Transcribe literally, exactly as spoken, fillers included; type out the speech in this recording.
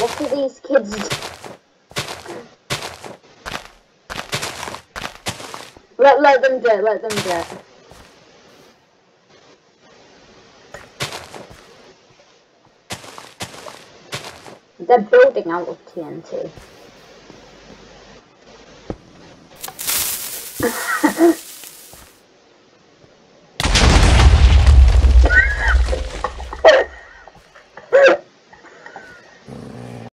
What are these kids do? Let, let them do it, let them do it. They're building out of T N T.